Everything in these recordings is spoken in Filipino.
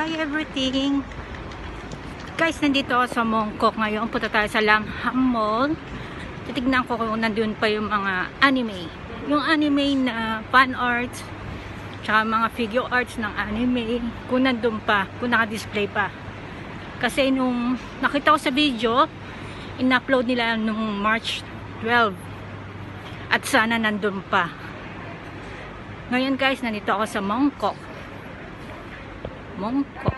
Hi everything! Guys, nandito ako sa Mongkok ngayon. Punta tayo sa Langham Mall. Titignan ko kung nandun pa yung mga anime. Yung anime na fan arts, tsaka mga figure arts ng anime. Kung nandun pa, kung naka-display pa. Kasi nung nakita ko sa video, in-upload nila nung March 12. At sana nandun pa. Ngayon guys, nandito ako sa Mongkok. Mongkok.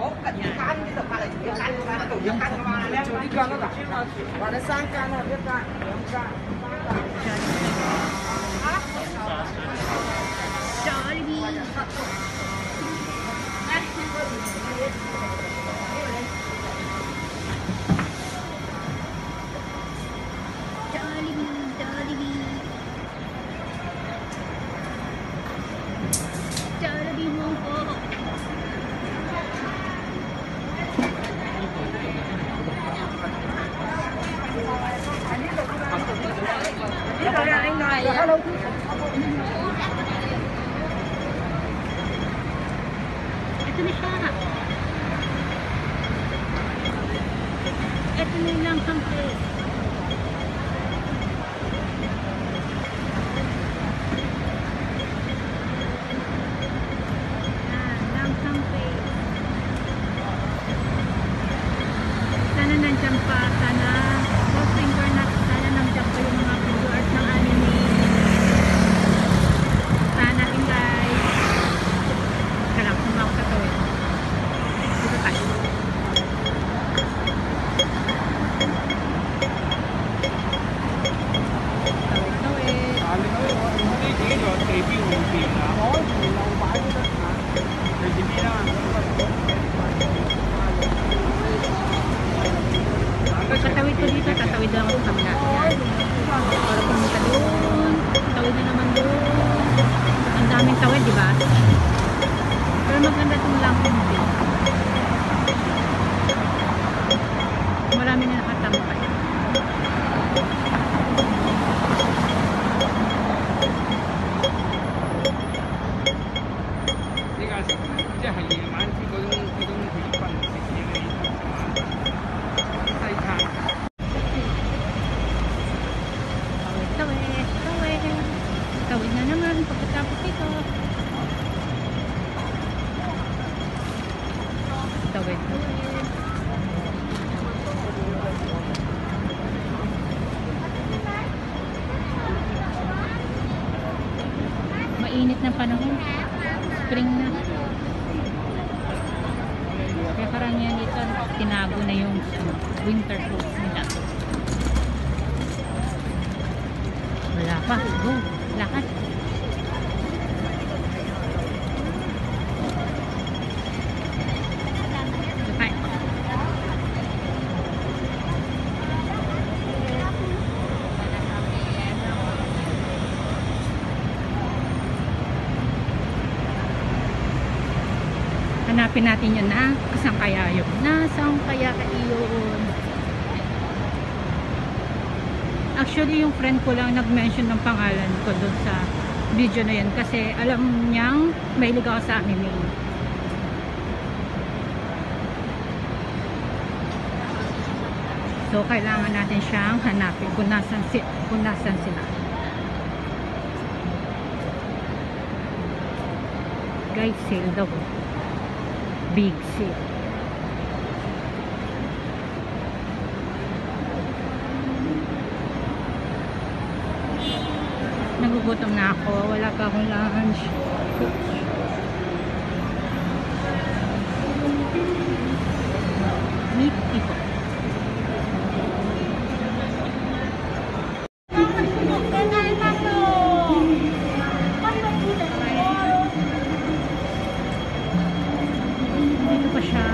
Ito na siya. Ito na lang ang place. Langham place. Sana nandiyan pa. Sana sana nandiyan pa yung mga figure arts ng anime. Sana rin guys. Kalang kumang sa to eh. Dito tayo. Tatawid ko dito, tatawid lang ako sa kabila. Yan. Para pumunta doon. Tawid na naman doon. Ang daming tawid, di ba? Pero maganda itong Langham din. Marami na nakatampay. Tawid na naman pagkatapos ito. Tawid. Mainit na panahon. Spring na. Kaya karamihan dito tinago na yung winter clothes nila. Wala pa. Go. Lakad. Okay. Hanapin natin yun na. Saan kaya yun? Nasaan kaya yun? Actually, yung friend ko lang nag-mention ng pangalan ko doon sa video na yan kasi alam niyang mahilig ako sa anime. So, kailangan natin siyang hanapin kung nasan sila. Guys, sale daw. Big sale. Nagugutom na ako. Wala pa akong lunch. Meat ito. Dito pa siya.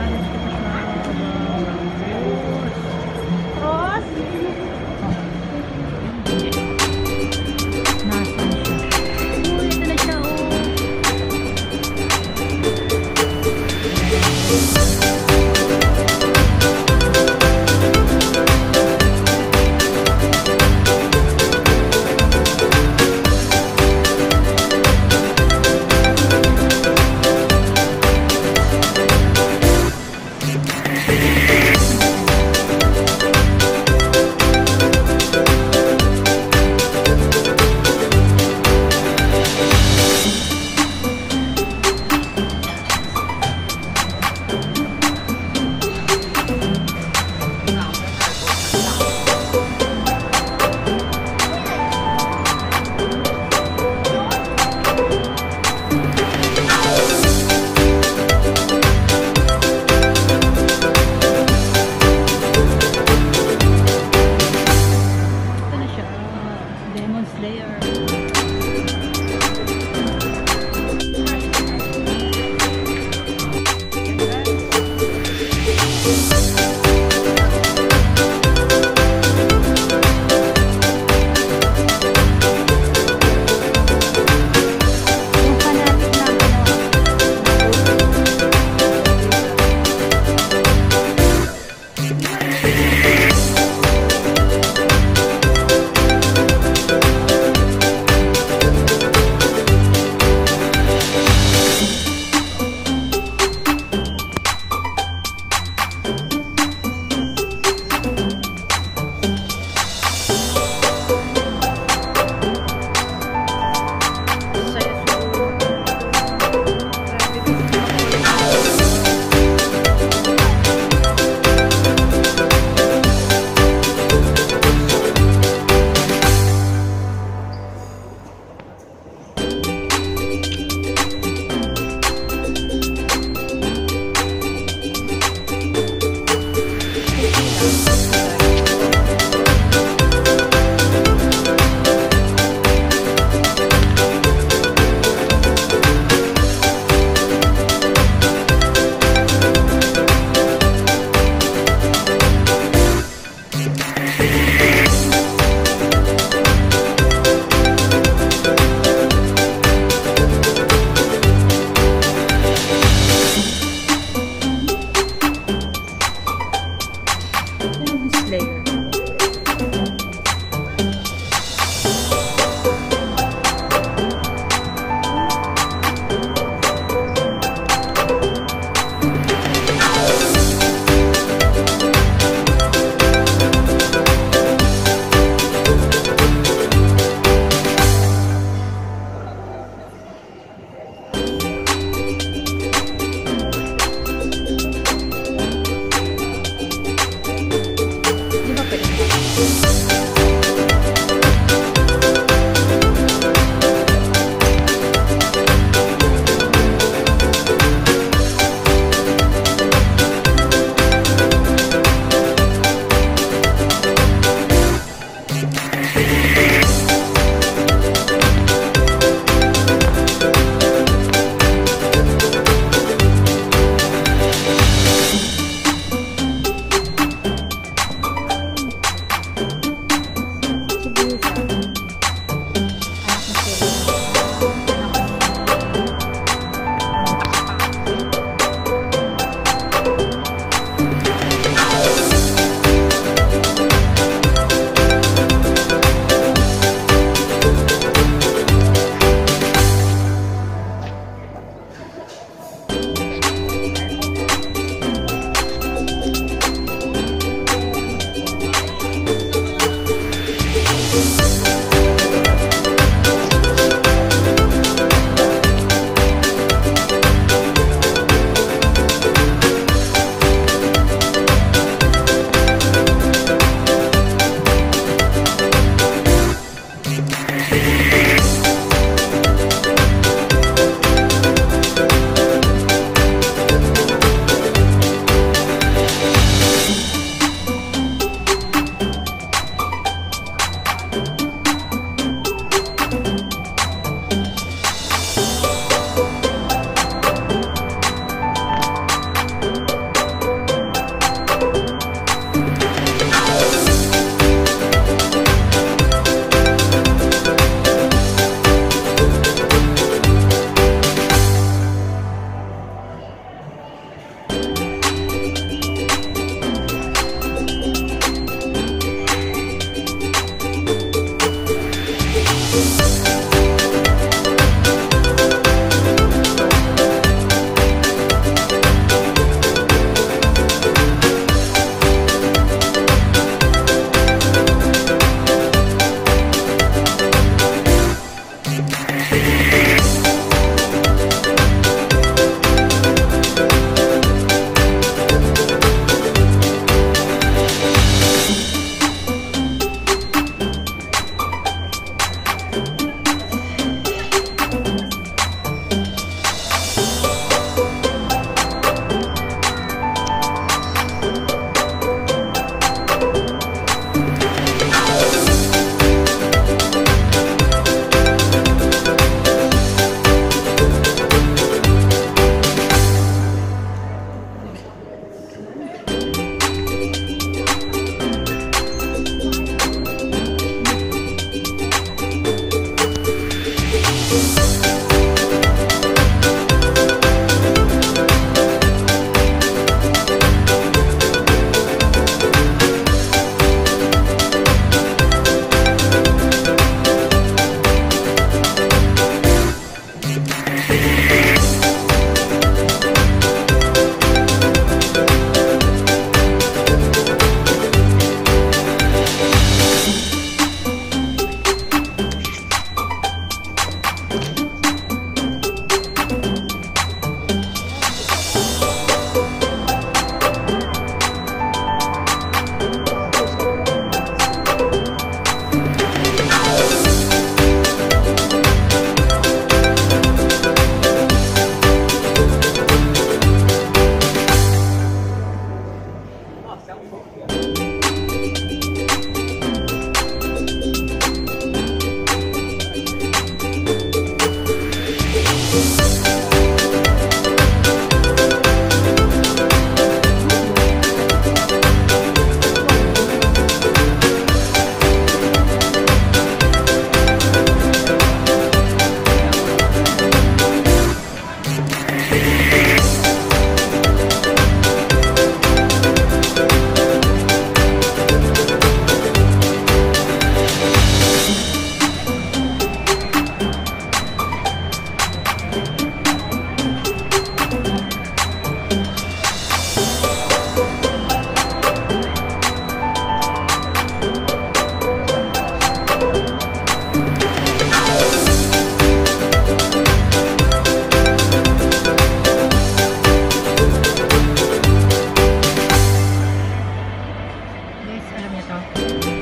Guys, alam niyo to.